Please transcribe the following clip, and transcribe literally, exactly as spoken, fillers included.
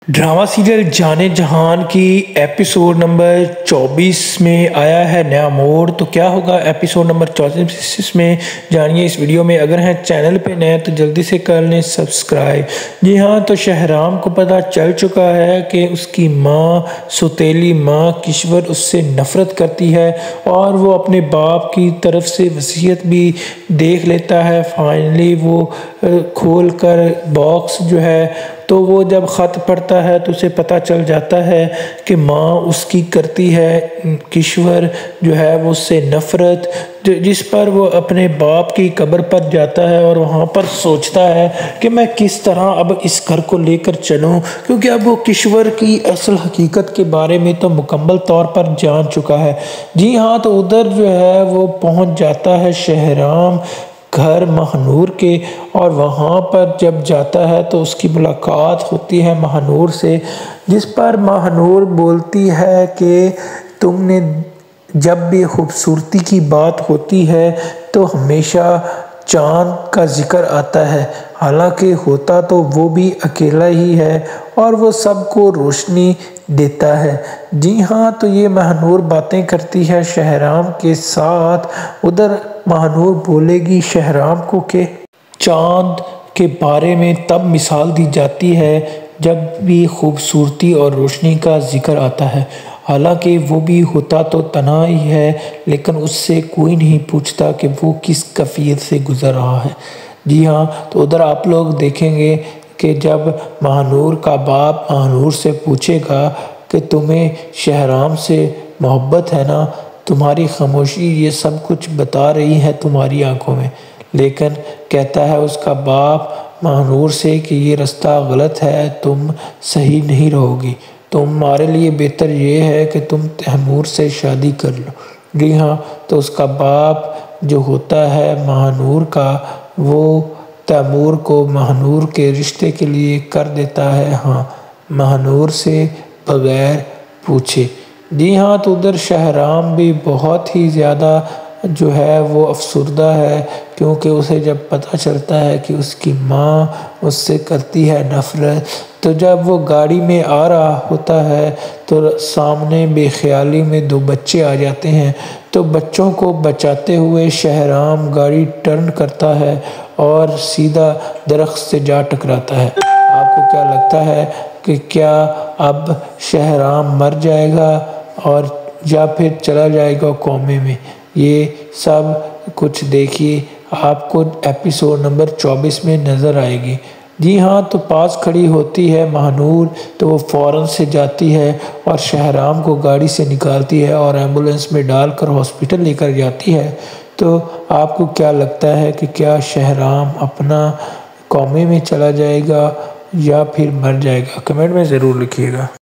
Drama serial جانے جہان کی ایپیسوڈ نمبر چوبیس میں آیا ہے نیا موڑ۔ تو کیا ہوگا ایپیسوڈ نمبر چوبیس میں، جانیے اس ویڈیو میں۔ اگر ہیں چینل پہ نئے تو جلدی سے کر لیں سبسکرائب۔ جی ہاں، تو شہرام کو پتہ چل چکا ہے کہ اس کی ماں، سوتیلی ماں کشور اس سے نفرت کرتی ہے، اور وہ اپنے باپ کی طرف سے وصیت بھی دیکھ لیتا ہے۔ فائنلی وہ کھول کر باکس جو ہے تو وہ جب خط پڑھتا ہے تو اسے پتہ چل جاتا ہے کہ ماں اس کی کرتی ہے کشور جو ہے وہ اس سے نفرت، جس پر وہ اپنے باپ کی قبر پر جاتا ہے اور وہاں پر سوچتا ہے کہ میں کس طرح اب اس گھر کو لے کر چلوں، کیونکہ اب وہ کشور کی اصل حقیقت کے بارے میں تو مکمل طور پر جان چکا ہے۔ جی ہاں، تو ادھر جو ہے وہ پہنچ جاتا ہے شہرام گھر مہنور کے، اور وہاں پر جب جاتا ہے تو اس کی ملاقات ہوتی ہے مہنور سے، جس پر مہنور بولتی ہے کہ تم نے جب بھی خوبصورتی کی بات ہوتی ہے تو ہمیشہ چاند کا ذکر آتا ہے، حالانکہ ہوتا تو وہ بھی اکیلا ہی ہے اور وہ سب کو روشنی دیتا ہے۔ جی ہاں، تو یہ مہنور باتیں کرتی ہے شہرام کے ساتھ۔ ادھر مہنور بولے گی شہرام کو کہ چاند کے بارے میں تب مثال دی جاتی ہے جب بھی خوبصورتی اور روشنی کا ذکر آتا ہے، حالانکہ وہ بھی ہوتا تو تنہا ہی ہے، لیکن اس سے کوئی نہیں پوچھتا کہ وہ کس کیفیت سے گزر رہا ہے۔ جی ہاں، تو ادھر آپ لوگ دیکھیں گے کہ جب مہنور کا باپ مہنور سے پوچھے گا کہ تمہیں شہرام سے محبت ہے نا، تمہاری خاموشی یہ سب کچھ بتا رہی ہے تمہاری آنکھوں میں، لیکن کہتا ہے اس کا باپ مہنور سے کہ یہ رستہ غلط ہے، تم صحیح نہیں رہو گی، تمہارے لیے بہتر یہ ہے کہ تم تیمور سے شادی کر لو۔ جی ہاں، تو اس کا باپ جو ہوتا ہے مہنور کا، وہ تیمور کو مہنور کے رشتے کے لیے کر دیتا ہے، ہاں، مہنور سے بغیر پوچھے۔ جی ہاں، تو ادھر شہرام بھی بہت ہی زیادہ جو ہے وہ افسردہ ہے، کیونکہ اسے جب پتہ چلتا ہے کہ اس کی ماں اس سے کرتی ہے نفرت، تو جب وہ گاڑی میں آ رہا ہوتا ہے تو سامنے بے خیالی میں دو بچے آ جاتے ہیں، تو بچوں کو بچاتے ہوئے شہرام گاڑی ٹرن کرتا ہے اور سیدھا درخت سے جا ٹکراتا ہے۔ آپ کو کیا لگتا ہے کہ کیا اب شہرام مر جائے گا اور یا پھر چلا جائے گا کومے میں؟ یہ سب کچھ دیکھیے، آپ کو ایپیسوڈ نمبر چوبیس میں نظر آئے گی۔ جی ہاں، تو پاس کھڑی ہوتی ہے مہنور، تو وہ فوراً سے جاتی ہے اور شہرام کو گاڑی سے نکالتی ہے اور ایمبولینس میں ڈال کر ہاسپٹل لے کر جاتی ہے۔ تو آپ کو کیا لگتا ہے کہ کیا شہرام اپنا کومے میں چلا جائے گا یا پھر مر جائے گا؟ کمنٹ میں ضرور لکھیے گا۔